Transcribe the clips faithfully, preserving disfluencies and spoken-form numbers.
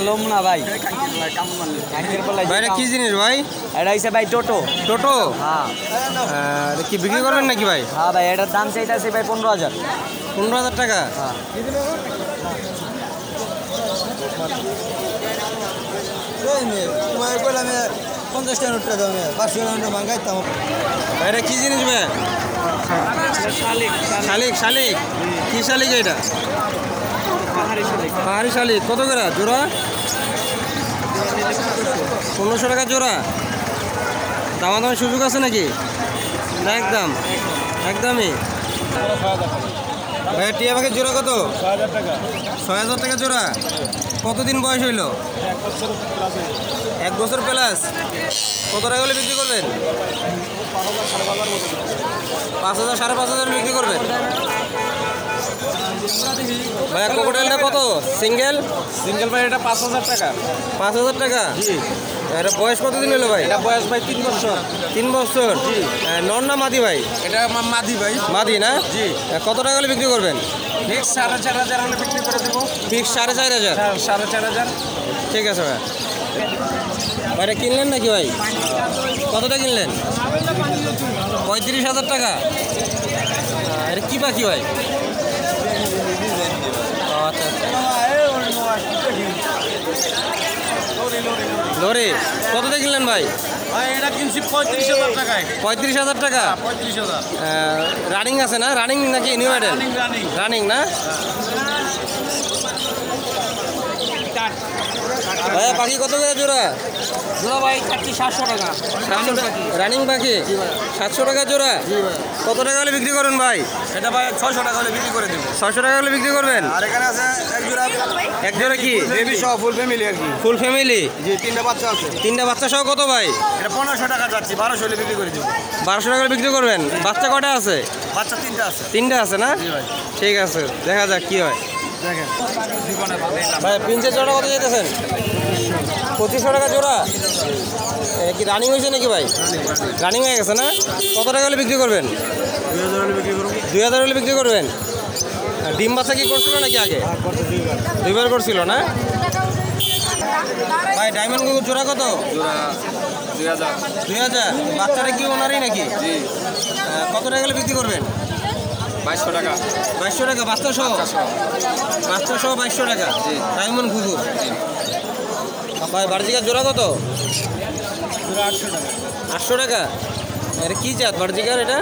লোম না ভাই। ভাই এটা কি জিনিস ভাই? এটা হচ্ছে ভাই টোটো। টোটো? হ্যাঁ। এটা কি বিক্রি করবেন নাকি ভাই? হ্যাঁ ভাই, এটার দাম চাইতেছে ভাই পনেরো হাজার। পনেরো হাজার টাকা? হ্যাঁ। পঞ্চাশ টাকা নোট টাকা পাঁচশো টাকা ভাঙাইতাম। ভাই এটা কি জিনিস ভাই? শালিক। শালিক? শালিক কি শালিক এটা? পাহাড়ি শালিক। পাহাড়ি শালিক কত করে জোড়া? পনেরোশো টাকা জোড়া? দামাদামি সুযোগ আছে নাকি? না একদম একদমই। ভাই টিয়া পাখির জোড়া কত? ছয় হাজার টাকা। ছয় হাজার টাকা জোড়া? কতদিন বয়স হইল? এক বছর প্লাস। এক বছর প্লাস? কত টাকা হলে বিক্রি করবেন? পাঁচ হাজার সাড়ে পাঁচ হাজার বিক্রি করবেন? ভাই ক্রোকোডাইলটা কত সিঙ্গেল? সিঙ্গেল ভাই এটা পাঁচ হাজার টাকা। পাঁচ হাজার টাকা? জি। এটা বয়স কতদিন হলো ভাই? এটা বয়স ভাই তিন বছর। তিন বছর? জি। নর না মাদি ভাই? এটা আমার মাদি ভাই। মাদি না? জি। কত টাকা হলে বিক্রি করবেন? ফিক্স সাড়ে চার হাজার হলে বিক্রি করে দেবো। ফিক্স সাড়ে চার হাজার? সাড়ে চার হাজার। ঠিক আছে ভাই। ভাই এটা কিনলেন নাকি ভাই? কতটা কিনলেন? পঁয়ত্রিশ হাজার টাকা? এটা কি পাখি ভাই? আচ্ছা লরি কতটা কিনলেন ভাই? এটা কিনছি পঁয়ত্রিশ হাজার টাকায়। পঁয়ত্রিশ হাজার টাকা? পঁয়ত্রিশ হাজার। রানিং আছে না? রানিং নাকি নিউ মডেল? রানিং। রানিং না? ভাইয়া পাখি কত করে জোড়া? জোড়া ভাই চারটি সাতশো টাকা। সাতশো টাকা রানিং পাখি? সাতশো টাকা জোড়া? কত টাকা হলে বিক্রি করবেন ভাই? এটা ভাই ছয়শো টাকা হলে বিক্রি করে দেবো। ছয়শো টাকা হলে বিক্রি করবেন? আর এখানে আছে এক জোড়া। এক জোড়া কি? বেবি সহ ফুল ফ্যামিলি আর কি। Full family? জি, তিনটা বাচ্চা আছে। তিনটা বাচ্চা সহ কত ভাই? এটা পনেরোশো টাকা যাচ্ছি, বারোশো হলে বিক্রি করে দেবো। বারোশো টাকা হলে বিক্রি করবেন? বাচ্চা কটা আছে? বাচ্চা তিনটা আছে। তিনটা আছে না? জি ভাই। ঠিক আছে, দেখা যাক কি হয়। দেখেন ভাই প্রিন্সের জোড়া কত যেতেছেন? পঁচিশশো টাকা জোড়া? এ কি রানিং হয়েছে নাকি ভাই? রানিং হয়ে গেছে না? কত টাকা হলে বিক্রি করবেন? দুই হাজার হলে বিক্রি করবো। দুই হাজার হলে বিক্রি করবেন? আর ডিম বাচ্চা কি করছিল নাকি আগে? দুইবার করছিল না? ভাই ডায়মন্ড কুকুর জোড়া কত? জোড়া দুই হাজার। দুই হাজার? বাচ্চাটা কি ওনারই নাকি? জি। কত টাকা হলে বিক্রি করবেন? বাইশশো টাকা। বাইশশো টাকা বাচ্চা সহ? বাচ্চা সহ বাইশশো টাকা? ডায়মন্ড কুকুর। ভাই বার্জিকার জোড়া কত? জোড়া আটশো টাকা। আটশো টাকা? এটা কী জাত বার্জিকার এটা?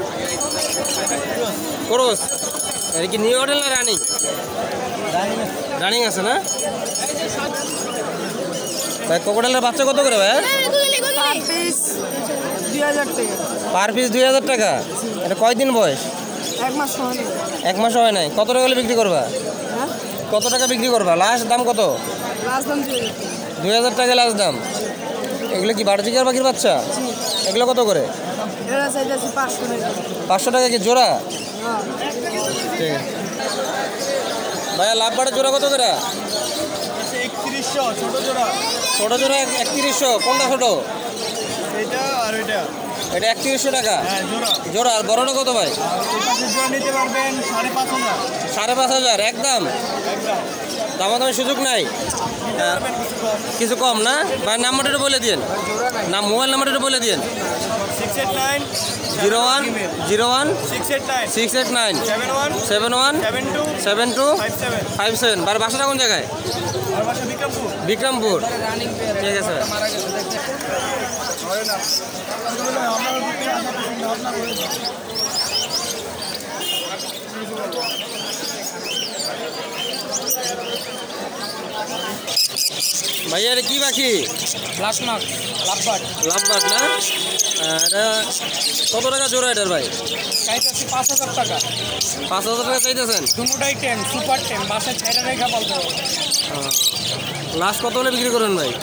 ক্রস? এটা কি নিউ মডেল না রানিং? রানিং আছে না? ভাই ক্রোকোডাইলের বাচ্চা কত করে ভাই? দুই হাজার টাকা। পার পিস দুই হাজার টাকা? এটা কয়দিন বয়স? এক মাস হয়। এক মাস হয় নাই? কত টাকা হলে বিক্রি করবা? হ্যাঁ, কত টাকা বিক্রি করবা? লাস্ট দাম কত? লাস্ট দাম দুই হাজার টাকা। দুই হাজার টাকা লাস্ট দাম? এগুলো কি বার্জিকার পাখির বাচ্চা? এগুলো কত করে? এরা চাইতেছে পাঁচশো টাকা। পাঁচশো টাকা কি জোড়া? হ্যাঁ, ঠিক আছে ভাইয়া লাভ বাড়ে জোড়া কত করে? একত্রিশশো ছোট জোড়া। ছোটো জোড়া একত্রিশশো? কোনটা ছোটো? এটা আর এটা। এটা একত্রিশশো টাকা হ্যাঁ জোড়া। জোড়া? আর বড়টা কত ভাই? এই পাশের জোড়া নিতে পারবেন সাড়ে পাঁচ হাজার। সাড়ে পাঁচ হাজার একদম? একদম। দামাদামের সুযোগ নাই? কিছু কম না? ভাই নাম্বারটা একটু বলে দিন। না মোবাইল নাম্বারটা একটু বলে দিন। Six eight nine zero one zero one six eight nine six eight nine seven one seven one seven two seven two five seven. Five seven বাড়ি বাসাটা কোন জায়গায়? আর বাসা বিক্রমপুর। বিক্রমপুর? ঠিক আছে ভাইয়া এটা কি পাখি? লাস্টমার্ক লাভবাট। লাভবাট না? এটা কত টাকা জোড়া এটার ভাই? চাইতেছি পাঁচ হাজার টাকা। পাঁচ হাজার টাকা চাইতেছেন? দুটাই টেন, সুপার টেন, বাসে ছেড়ে রেখা বলতে হবে। লাস্ট কত হলে বিক্রি করবেন ভাই?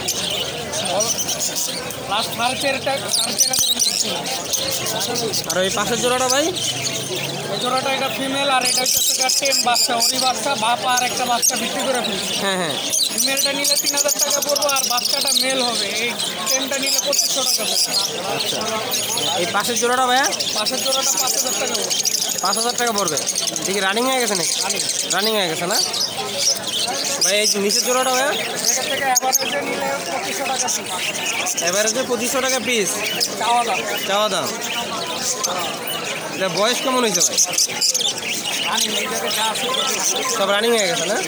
লাস্ট সাড়ে চার টাকা, সাড়ে চার হাজার। আর ওই পাশের জোড়াটা ভাই? এই জোড়াটা এটা ফিমেল আর এটা হচ্ছে টেন বাচ্চা, ওরি বাচ্চা, বাপ আর একটা বাচ্চা বিক্রি করে ফেলছি। হ্যাঁ হ্যাঁ। ফিমেলটা নিলে তিন হাজার টাকা পড়বো আর বাচ্চাটা মেল হবে। এই টেনটা নিলে পঁচিশশো টাকা পড়বে। আচ্ছা এই পাশের জোড়াটা ভাইয়া? পাশের জোড়াটা পাঁচ হাজার টাকা পড়বে। পাঁচ হাজার টাকা পড়বে। দেখি রানিং হয়ে গেছে নাকি? রানিং হয়ে গেছে না ভাই? এই নিচের জোড়াটা ভাই এখান থেকে অ্যাভারেজে নিলে পঁচিশশো টাকা পিস। এভারেজে পঁচিশশো টাকা পিস চাওয়া দাম। চাওয়া দাম। এটা বয়স কেমন হয়েছে ভাই? রানিং এই জায়গায় যা আছে সব রানিং হয়ে গেছে না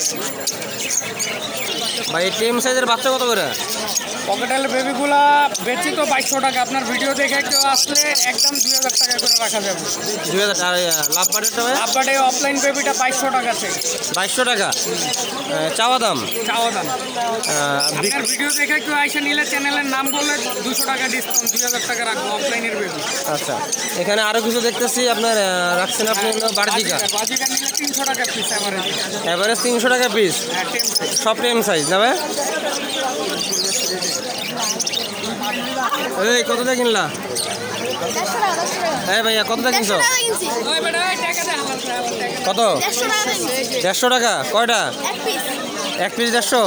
ভাই? টেম সাইজের বাচ্চা কত করে? পকেটেল বেবিগুলা বেচি তো বাইশশো টাকা। আপনার ভিডিও দেখে কেউ আসলে একদম দুই হাজার টাকা করে রাখা যাবে। দুই হাজার টাকা। লাভ বাড়িটা ভাই? আপডে অফলাইন বেবিটা বাইশশো টাকা আছে। বাইশশো টাকা চাওয়া দাম। চাওয়া দাম। আহ, বিক- আপনার ভিডিও দেখে কেউ আইসা নিলে চ্যানেলের নাম বললে দুশো টাকা ডিসকাউন্ট, দুই হাজার টাকা রাখবো অফলাইনের বেবি। আচ্ছা, এখানে আরো কিছু দেখতেছি আপনার আহ, রাখছেন আপনি হলো বার্জিকা। বাজিকা নিলে তিনশো টাকা পিস অ্যাভারেজ। এভারেজ তিনশো টাকা পিস, হ্যাঁ টেম সাইজ। সব টেম সাইজ না ভাই? এই কত দিয়ে কিনলা? হ্যাঁ ভাইয়া কত দিয়ে কিনছো? ওই বেটা ওই টাকা দে আমার টাকা। কত? দেড়শো টাকা। কয়টা? এক পিস দেড়শো।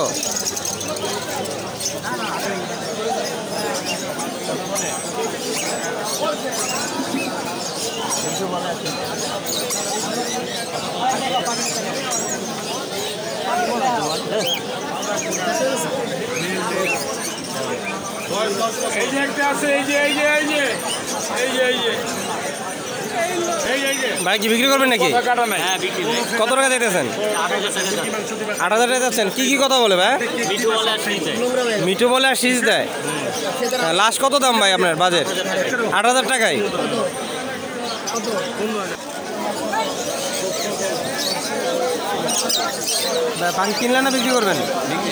এই যে একটা আছে, এই যে এই যে এই যে এই যে এই যে এই এই যে ভাই কি বিক্রি করবেন নাকি? কাটা নাই। হ্যাঁ বিক্রি। কত টাকা দিতেছেন? আট হাজার টাকা যাচ্ছেন। কি কি কথা বলে ভাই? মিঠু বলে আর শীষ দেয়। লাস্ট কত দাম ভাই আপনার বাজেট? আট হাজার টাকায়। ভাই পাখি কিনলেন না বিক্রি করবেন?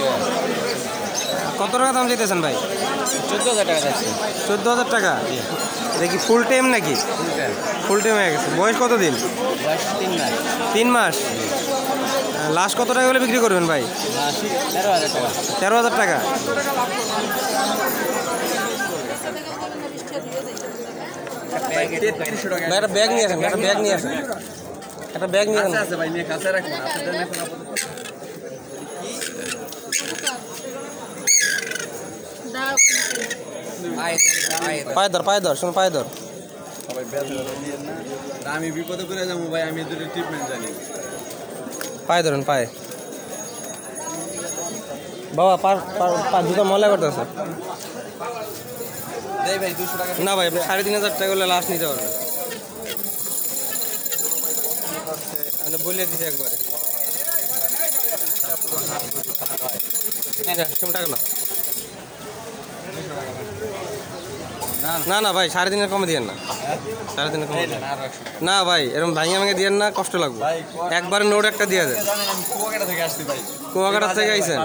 কত টাকা দাম চাইতেছেন ভাই? চোদ্দো হাজার টাকা যাচ্ছে। চোদ্দো হাজার টাকা। এটা কি ফুল টাইম নাকি? ফুল টাইম হয়ে গেছে। বয়স কত দিন? তিন মাস। তিন মাস। লাস্ট কত টাকা হলে বিক্রি করবেন ভাই? তেরো হাজার টাকা। তেরো হাজার টাকা। ভাই একটা ব্যাগ নিয়ে আসেন, একটা ব্যাগ নিয়ে আসেন, একটা ব্যাগ নিয়ে আসেন। আছে ভাই, নিয়ে কাছে রাখুন। পায়ে ধর, পায়ে ধর, শোন পায়ে ধর। আমি বিপদে করে যাবো ভাই, আমি দুটো ট্রিটমেন্ট জানি। পায়ে ধরুন, পায়ে। বাবা পার পার দুটো ময়লা করতেছে। দেই ভাই দুশো টাকা। না ভাই আপনি সাড়ে তিন হাজার টাকা হলে লাস্ট নিতে পারবেন। আমি বলে দিচ্ছি একবারে। টাকা না না না ভাই, সাড়ে তিনের কমে দিয়েন না। সাড়ে তিনের কমে দিয়েন না ভাই, এরকম ভাঙে ভাঙে দিয়েন না, কষ্ট লাগবে। একবারে নোট একটা দিয়ে দেন। কুয়াকাটা থেকে আসছি ভাই। কুয়াকাটা থেকে আইছেন?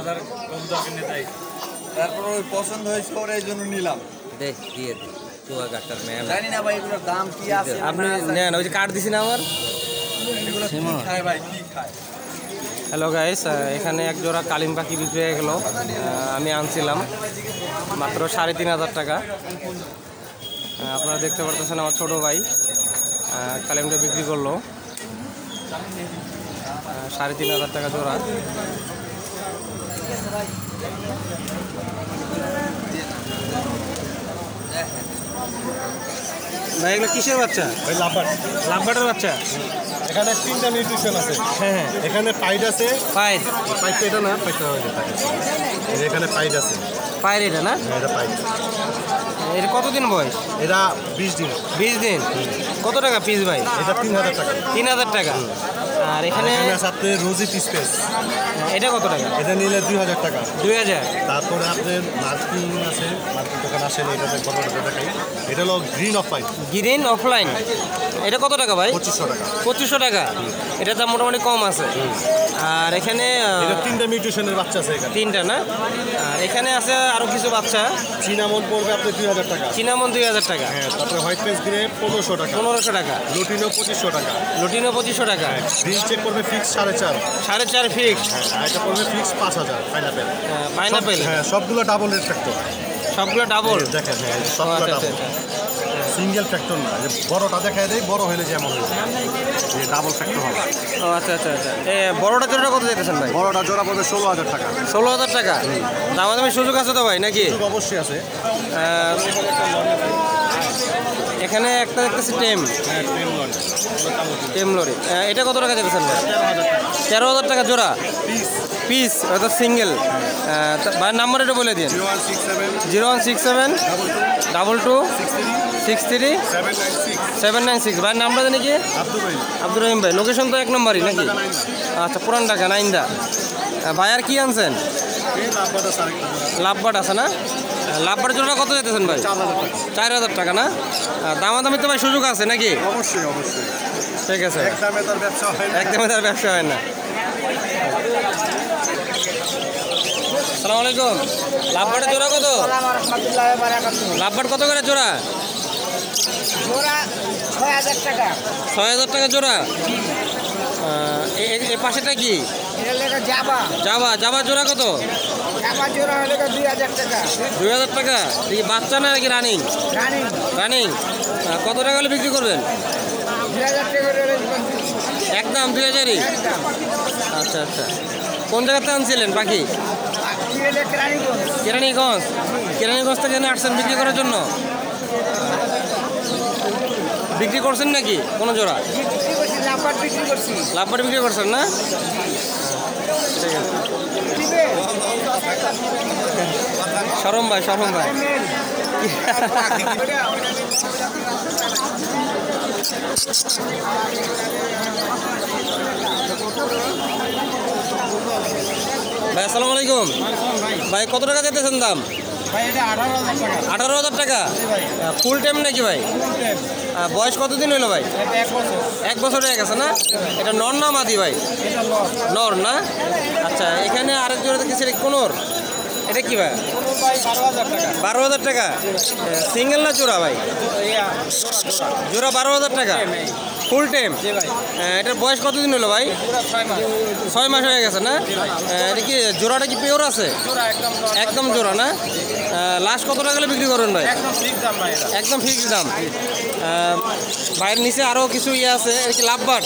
তারপর ওই পছন্দ হয়েছে ওরা এই জন্য নিলাম। দেখ দিয়ে দিন কুয়াকাটার ম্যাম। জানি না ভাই এগুলোর দাম কি আছে। আপনি নেন, ওই যে কার্ড দিছি না আমার। এগুলো কি খায় ভাই, কি খায়? হ্যালো গাইস, এখানে এক জোড়া কালিম পাখি বিক্রি হয়ে গেল। আমি আনছিলাম মাত্র সাড়ে তিন হাজার টাকা। আপনারা দেখতে পারতেছেন আমার ছোট ভাই কালিমটা বিক্রি করলো সাড়ে তিন হাজার টাকা জোড়া। ভাই এগুলো কিসের বাচ্চা? ভাই লাভবার্ড। লাভবার্ডের বাচ্চা। এখানে তিনটা নিউট্রিশন আছে। হ্যাঁ হ্যাঁ, এখানে পাইড আছে। পায়ের পাইডটা এটা না, পাইডটা হয়ে যায়। এখানে পাইড আছে। পায়ের এটা না? হ্যাঁ, এটা পাইড। এটা কতদিন বয়স? এটা বিশ দিন। বিশ দিন। কত টাকা পিস ভাই? এটা তিন হাজার টাকা। তিন হাজার টাকা। আর এখানে এখানে আছে আপনার রোজি পিসপেস। এটা কত টাকা? এটা নিলে দুই হাজার টাকা। দুই হাজার। তারপরে আপনার মার্কিং আছে, মার্কিং দোকান আসেন, এটাতে ঘটনাটা দেখাই। এটা হলো গ্রিন অফ পাইড, গ্রিন অফলাইন। এটা কত টাকা ভাই? পঁচিশশো টাকা। পঁচিশশো টাকা। এটা দাম মোটামুটি কম আছে। আর এখানে আহ, এটা তিনটা মিউটেশনের বাচ্চা আছে এখানে। তিনটা না? আর এখানে আছে আরো কিছু বাচ্চা। চিনামন পড়বে আপনার দুই হাজার টাকা। চিনামন দুই হাজার টাকা। হ্যাঁ, তারপরে হোয়াইট পেস গ্রে পনেরোশো টাকা। পনেরোশো টাকা। লুটিনো পঁচিশশো টাকা। লুটিনো পঁচিশশো টাকা। গ্রিন চেক করবে ফিক্স সাড়ে চার। সাড়ে চার ফিক্স। আর এটা করবে ফিক্স পাঁচ হাজার। পাইনাপেল। পাইনাপেল। হ্যাঁ, সবগুলো ডাবল রেট ফ্যাক্টর। সবগুলো ডাবল। দেখেন, হ্যাঁ, সবগুলো আচ্ছা ডাবল। আচ্ছা। সিঙ্গেল ফ্যাক্টর না, যে বড়টা দেখায় দেয়, বড় হলে যেমন যে ডাবল ফ্যাক্টর হবে। ও আচ্ছা আচ্ছা আচ্ছা। এ বড়টা জোড়াটা কত যেতেছেন ভাই? বড়টা জোড়া পড়বে ষোলো হাজার টাকা। ষোলো হাজার টাকা। দামাদামি সুযোগ আছে তো ভাই নাকি? সুযোগ অবশ্যই আছে। আহ, এখানে একটা দেখতেছি টেম টেম লরি। এটা কত টাকা যাচ্ছেন ভাই? তেরো হাজার টাকা জোড়া পিস, অর্থাৎ সিঙ্গেল। ভাইয়ের নাম্বার এটা বলে দিন। Zero one six seven double two six three seven nine six. ভাইয়ের নামটা জানি কি? আব্দুর রহিম ভাই। লোকেশন তো এক নম্বরই নাকি? আচ্ছা, পুরান ঢাকা নাইন্দা। ভাই আর কি আনছেন? লাভবাট আছে না? লাভবাট জোড়া কত যেতেছেন ভাই? চার হাজার টাকা না? দামাদামি তো ভাই সুযোগ আছে নাকি? অবশ্যই অবশ্যই ঠিক আছে, একদমে তার ব্যবসা হয় না। একদমই তার ব্যবসা হয় না। আসসালামু আলাইকুম। লাভবাটের জোড়া কত? লাভবাট কত করে জোড়া? জোড়া ছয় হাজার টাকা। ছয় হাজার টাকা জোড়া। এ পাশেটা কি? এটা লেখা জাবা। জাবা জাবা জোড়া কত? জাবা জোড়া হলে দুই হাজার টাকা। দুই হাজার টাকা। দেখি বাচ্চা না নাকি রানিং? রানিং। রানিং। কত টাকা হলে বিক্রি করবেন? দুই হাজার টাকা করে একদম দুই হাজারই? একদম। আচ্ছা আচ্ছা। কোন জায়গাতে আনছিলেন পাখি? কেরানীগঞ্জ। কেরানীগঞ্জ। কেরানীগঞ্জ থেকে এনে আসছেন বিক্রি করার জন্য? বিক্রি করছেন নাকি কোনো জোড়া? বিক্রি করছি, লাভবাট বিক্রি করছি। লাভবাট বিক্রি করছেন না? ঠিক আছে। শরম ভাই, শরম ভাই। ভাই আসসালামু আলাইকুম। ভাই কত টাকা যেতেছেন দাম? ভাই এটা আঠারো হাজার টাকা। আঠারো হাজার টাকা। ফুল টাইম নাকি ভাই? বয়স কতদিন হইলো ভাই? এক বছর। এক বছর হয়ে গেছে না? এটা নর না মাদি ভাই? এটা লস। নর না? আচ্ছা, এখানে আরেক জোড়া দেখেছি কোনোর। এটা কি ভাই? ভাই বারো হাজার টাকা। বারো হাজার টাকা। সিঙ্গেল না জোড়া ভাই? ইয়া, জোড়া বারো হাজার টাকা ফুল টাইম। জি ভাই। এটার বয়স কতদিন হলো ভাই? পুরো ছয় মাস। ছয় মাস হয়ে গেছে না? এটা কি জোড়াটা কি পিওর আছে? জোড়া একদম লস। একদম জোড়া না? লাস্ট কত টাকা হলে বিক্রি করবেন ভাই? একদম ঠিক দাম ভাই এটা। একদম ফিক্সড দাম। ভাইয়ের নিচে আরও কিছু ইয়ে আছে, এটা কি লাভবাট?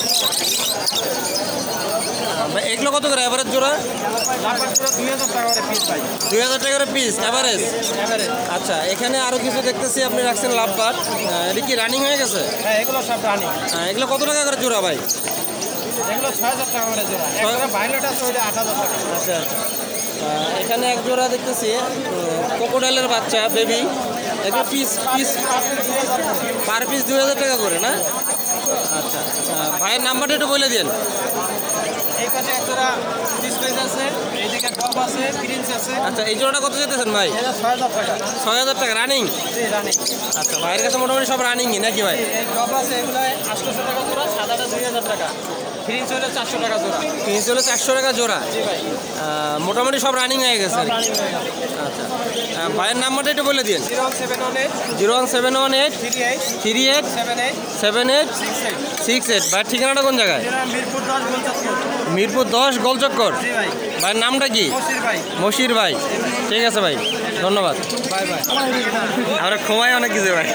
ভাই এগুলো কত করে অ্যাভারেজ জোড়া? লাভবাট পুরো দুই হাজার টাকা করে পিস ভাই। দুই হাজার টাকা করে পিস অ্যাভারেজ। এবারে আচ্ছা, এখানে আরও কিছু দেখতেছি আপনি রাখছেন লাভবাট। এটা কি রানিং হয়ে গেছে? হ্যাঁ, এগুলো সব রানিং। এগুলো কত টাকা করে জোড়া ভাই? এগুলো ছয় হাজার টাকা করে জোড়া। একটা ভাইলেট আছে ওইটা আট হাজার টাকা। আচ্ছা আচ্ছা। এখানে এক জোড়া দেখতেছি ক্রোকোডাইলের বাচ্চা বেবি। এগুলো পিস পিস পার পিস দুই হাজার টাকা করে না? আচ্ছা, ভাইয়ের নাম্বারটা একটু বলে দিন। এই পাশে এক জোড়া ডিসপ্লেস আছে, এইদিকে টপ আছে, প্রিন্স আছে। আচ্ছা, এই জোড়াটা কত যেতেছেন ভাই? এটা ছয় হাজার টাকা। ছয় হাজার টাকা রানিং? জি, রানিং। আচ্ছা, ভাইয়ের কাছে মোটামুটি সব রানিংই নাকি ভাই? এই টপ আছে, এগুলো আটশোশো টাকা জোড়া, সাদাটা দুই হাজার টাকা। প্রিন্স হলে চারশো টাকা জোড়া। তিন হলো চারশো টাকা জোড়া। জি ভাই। মোটামুটি সব রানিং হয়ে গেছে। রানিং হয়ে গেছে। আচ্ছা, ভাইয়ের নাম্বারটা একটু বলে দিন। Zero seven one eight zero one seven one eight three eight three eight seven eight seven eight six eight. Six eight. ভাইয়ের ঠিকানাটা কোন জায়গায়? যেটা মিরপুর দশ পঞ্চাত্তর। মিরপুর দশ গোলচক্কর। জি ভাই। ভাইয়ের নামটা কি? মসির ভাই। মশির ভাই। ঠিক আছে ভাই, ধন্যবাদ। Bye bye. আমরা সময় অনেক কিছু ভাই।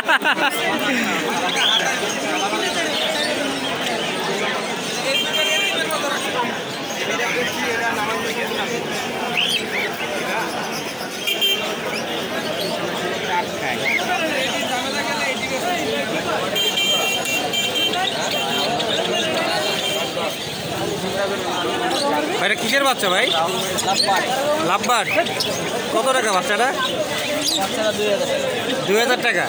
এটা কিসের বাচ্চা ভাই? লাভবাট। কত টাকা বাচ্চাটা? দুই হাজার টাকা।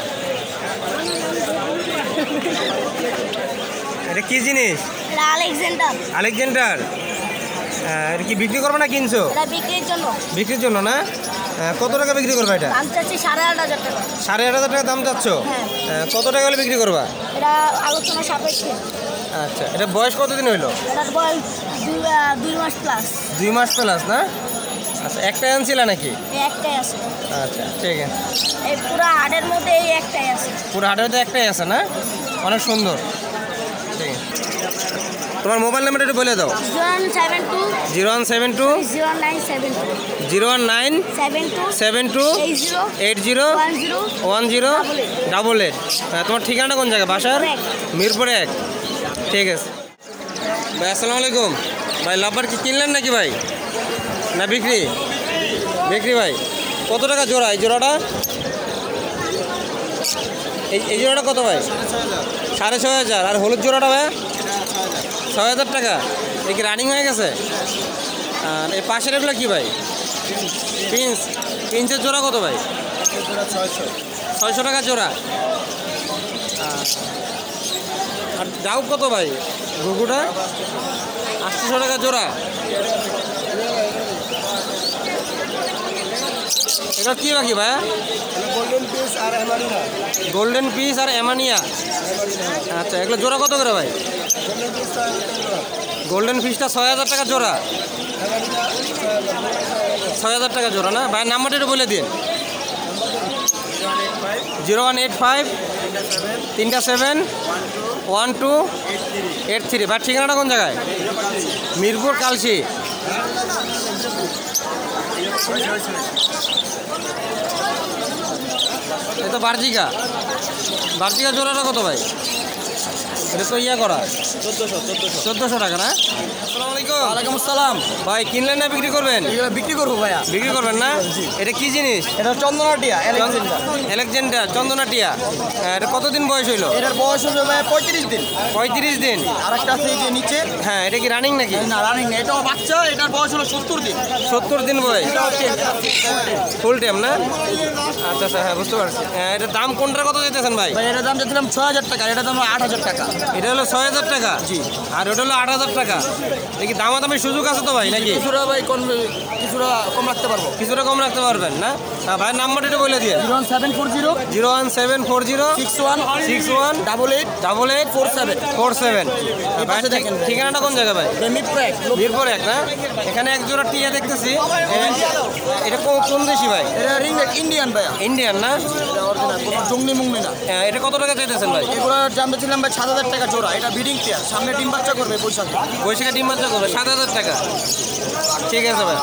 এটা কি জিনিস? এটা আলেকজান্ডার। আলেকজান্ডার। এটা কি বিক্রি করবে না কিনছো? এটা বিক্রির জন্য। বিক্রির জন্য না? কত টাকা বিক্রি করবা এটা? দাম চাচ্ছি সাড়ে আট হাজার টাকা। সাড়ে আট হাজার টাকা দাম চাচ্ছ? হ্যাঁ। কত টাকা হলে বিক্রি করবা? এটা আলোচনা সাপেক্ষে। আচ্ছা, এটা বয়স কতদিন হইলো? এটার বয়স দুই আহ, দুই মাস প্লাস। দুই মাস প্লাস না? আচ্ছা, একটাই আনছিলা নাকি? এই একটাই আছে। আচ্ছা, ঠিক আছে। এই পুরো হাটের মধ্যে এই একটাই আছে। পুরো হাটের তো একটাই আছে না? অনেক সুন্দর। ঠিক আছে, তোমার মোবাইল নাম্বারটা একটু বলে দাও। Zero one seven two zero one seven two zero nine seven two zero one nine seven two seven two eight zero eight zero one zero one zero Double eight. Double eight. তোমার ঠিকানাটা কোন জায়গায় বাসার? মিরপুর এক। মিরপুর এক। ঠিক আছে ভাই, আসসালামু আলাইকুম। ভাই লাভবার কি কিনলেন নাকি ভাই, না বিক্রি? বিক্রি ভাই। কত টাকা জোড়া এই জোড়াটা? এই এই জোড়াটা কত ভাই? সাড়ে ছয় হাজার। আর হলুদ জোড়াটা ভাই ছয় হাজার টাকা। এই কি রানিং হয়ে গেছে? আর এই পাশের এগুলো কি ভাই? পিন্স। পিন্সের জোড়া কত ভাই? ছয়শো টাকা জোড়া। আর ডাউক কত ভাই? ঘুঘুটা আটশোশো টাকা জোড়া। এটা কি বাকি ভাই? গোল্ডেন পিস আর এমারিনা। গোল্ডেন পিস আর এমানিয়া। আচ্ছা, এগুলো জোড়া কত করে ভাই? গোল্ডেন ফিশটা ছয় হাজার টাকা জোড়া। ছয় হাজার টাকা জোড়া না ভাই? নাম্বারটা একটু বলে দিন। জিরো ওয়ান এইট ফাইভ তিনটা seven one two eight three. ভাই ঠিকানাটা কোন জায়গায়? মিরপুর কালসি। এটা বার্জিকা। বার্জিকা জোড়াটা কত ভাই? এটা তো ইয়া করা চোদ্দোশো চোদ্দোশো চোদ্দোশো টাকা না? আসসালামু আলাইকুম। ওয়ালাইকুম আসসালাম। ভাই কিনলেন না বিক্রি করবেন? এগুলো বিক্রি করবো ভাইয়া। বিক্রি করবেন না? এটা কি জিনিস? এটা চন্দনাটিয়া অ্যালেকজান্ডার চন্দনাটিয়া। এটা কতদিন বয়স হইলো? এটার বয়স হবে ভাইয়া পঁয়ত্রিশ দিন। পঁয়ত্রিশ দিন। আর একটা আছে এই যে নিচে। হ্যাঁ, এটা কি রানিং নাকি? না রানিং না, এটাও বাচ্চা। এটার বয়স হলো সত্তর দিন। সত্তর দিন বয়স। এটাও টেন। ফুল টাইম না? আচ্ছা আচ্ছা, হ্যাঁ বুঝতে পারছি। হ্যাঁ, এটার দাম কোনটার কত দিতেছেন ভাই? ভাই এটার দাম চাচ্ছিলাম ছয় হাজার টাকা, এটার দাম আট হাজার টাকা। এটা হলো ছয় হাজার টাকা। জি। আর ওটা হলো আট হাজার টাকা। দেখি দামাদামি সুযোগ আছে তো ভাই নাকি? কিছুটা ভাই কম, কিছুটা কম রাখতে পারবো। কিছুটা কম রাখতে পারবেন না? হ্যাঁ, ভাইয়ের নাম্বারটা একটু বলে দিয়ে। Zero one seven four zero zero one seven four zero six one six one double eight double eight four seven. Four seven. এই পাশে দেখেন। ঠিকানাটা কোন জায়গা ভাই? মিরপুর এক। মিরপুর এক না? এখানে এক জোড়া টিয়া দেখতেছি। এটা কোন- কোন দেশি ভাই? এটা রিং ইন্ডিয়ান ভাইয়া। ইন্ডিয়ান না? এটা অরিজিনাল, কোনো জঙ্গলি মুঙ্গলি না। হ্যাঁ, এটা কত টাকা চাইতেছেন ভাই? এগুলোর দাম ছিলাম ভাই সাত হাজার টাকা জোড়া। এটা ব্রিডিং পেয়ার, সামনে ডিম বাচ্চা করবে বৈশাখে। বৈশাখে ডিম বাচ্চা করবে সাত হাজার টাকা। ঠিক আছে ভাই।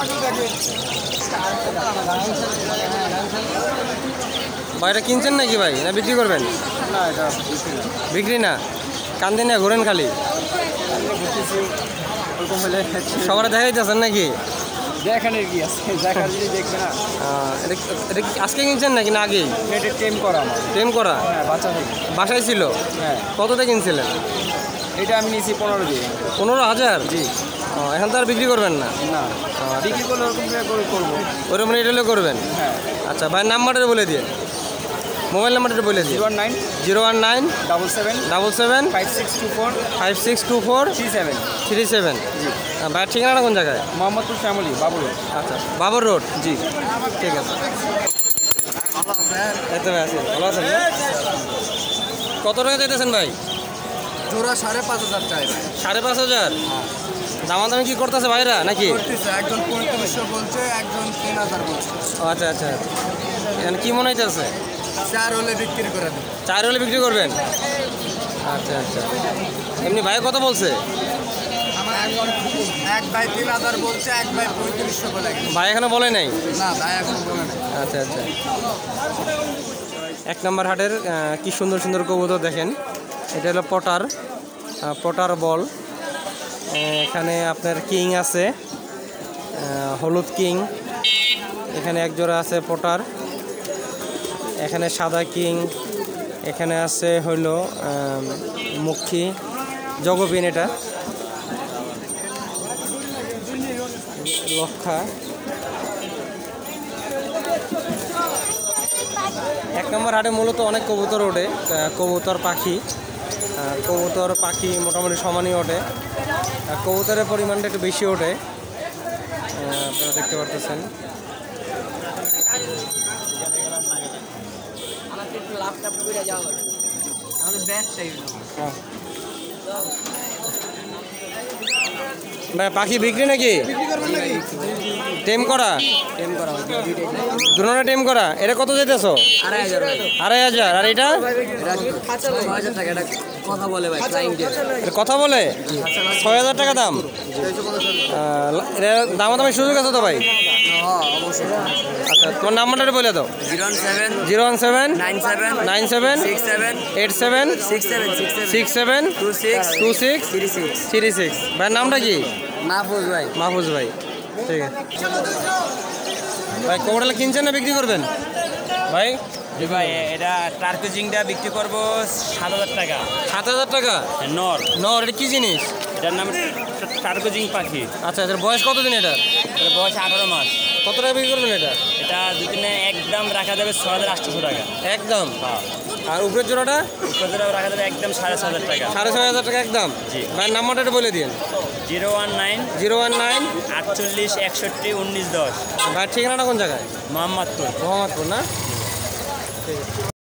ভাই এটা কিনছেন নাকি ভাই, না বিক্রি করবেন? না এটা বিক্রি না? কান্দে না ঘোরেন খালি? ওরকম হলে সবার দেখাইতেছেন নাকি? দেখানের কি আছে, দেখার যদি দেখবে না। আহ, এটা এটা কি আজকে কিনছেন নাকি না আগেই? এটা টেম করা আমার। টেম করা? হ্যাঁ, বাচ্চা থেকে। বাসায় ছিল? হ্যাঁ, কততে কিনছিলেন? এটা আমি নিয়েছি পনেরো দিয়ে। পনেরো হাজার? জি। ও, এখন তো আর বিক্রি করবেন না? না, বিক্রি করলে ওরকম করে করবো। ওরকম রেট হলে করবেন? হ্যাঁ, আচ্ছা ভাই, নাম্বারটা বলে দিয়ে। মোবাইল নাম্বারটা বলে দিয়ে। Zero one nine zero one nine double seven double seven five six two four five six two four three seven. Three seven. ভাইয়ের ঠিকানাটা কোন জায়গায়? মোহাম্মদপুর ফ্যামিলি বাবুল। আচ্ছা, বাবর রোড। জি। ঠিক আছে। এই তো ভাই আছি, ভালো আছেন না? কত টাকা চাইতেছেন ভাই? জোড়া সাড়ে পাঁচ হাজার টাকা। সাড়ে পাঁচ হাজার। দামাদামি কি করতেছে ভাইরা নাকি? একজন পঁয়ত্রিশশো বলছে, একজন তিন হাজার বলছে। ও আচ্ছা আচ্ছা। এখানে কি মনে হইতেছে? চার হলে বিক্রি করে দেবে। চার হলে বিক্রি করবেন? আচ্ছা আচ্ছা। এমনি ভাই কত বলছে? আমার এখন এক ভাই তিন হাজার বলছে, এক ভাই পঁয়ত্রিশশো বলে। ভাই এখনো বলে নাই? না ভাই এখন বলে না। আচ্ছা আচ্ছা। এক নম্বর হাটের আহ, কি সুন্দর সুন্দর কবুতর দেখেন। এটা হলো পটার, আহ, পটার বল। আহ, এখানে আপনার কিং আছে, আহ, হলুদ কিং। এখানে এক জোড়া আছে পটার। এখানে সাদা কিং। এখানে আছে হইল মুখী জগবিন। এটা লক্ষা। এক নম্বর হাটে মূলত অনেক কবুতর ওঠে, আহ, কবুতর পাখি। আহ, কবুতর পাখি মোটামুটি সমানই ওঠে। আর কবুতরের পরিমাণটা একটু বেশি ওঠে, আহ, আপনারা দেখতে পারতেছেন। ভাই পাখি বিক্রি নাকি? টেম করা? দুটোটা টেম করা। এটা কত যেতেছো? আড়াই হাজার। আড়াই হাজার। আর এটা ছয় হাজার টাকা। এটা কথা বলে ভাই, এটা কথা বলে? ছয় হাজার টাকা দাম। এটা দামাদামি সুযোগ আছে তো ভাই? আচ্ছা, তোমার নাম্বারটা বলে দাও। Zero one seven zero one seven nine seven nine seven six seven eight seven six seven six seven six seven two six two six three six. Three six. ভাইয়ের নামটা কি? মাহফুজ ভাই। মাহফুজ ভাই। ঠিক আছে ভাই। কবুতর কিনছেন না বিক্রি করবেন ভাই? জি ভাই এটা টার্কিজিংটা বিক্রি করবো সাত হাজার টাকা। সাত হাজার টাকা নর নর, এটা কি জিনিস? এটার নাম টার্কিজিং পাখি। আচ্ছা, এটার বয়স কতদিন এটার? এটার বয়স আঠারো মাস। কত টাকা বিক্রি করবেন এটা? এটা দুদিনে একদম রাখা যাবে ছ হাজার আটশোশো টাকা। একদম। হ্যাঁ, আর উপরের জোড়াটা? উপরে রাখা যাবে একদম সাড়ে ছ হাজার টাকা। সাড়ে ছয় হাজার টাকা একদম। জি। ভাই নাম্বারটা একটু বলে দিন। Zero one nine zero one nine আটচল্লিশ একষট্টি উনিশ দশ। ভাই ঠিকানাটা কোন জায়গায়? মোহাম্মদপুর। মোহাম্মদপুর না?